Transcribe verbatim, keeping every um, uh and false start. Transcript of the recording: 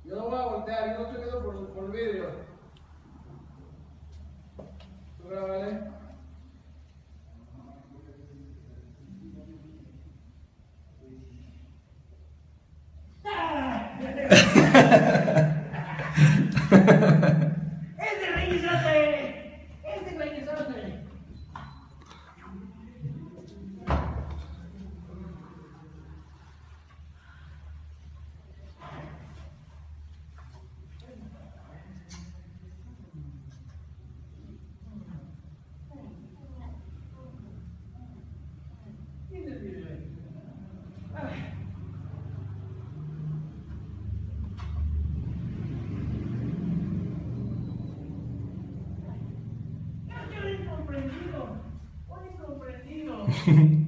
Yo no voy a voltear, yo no estoy viendo por, por vídeo. ¿Tú grabale? ¡Este reguizote! ¡Este reguizote! ¡Incomprendido! ¡Un incomprendido!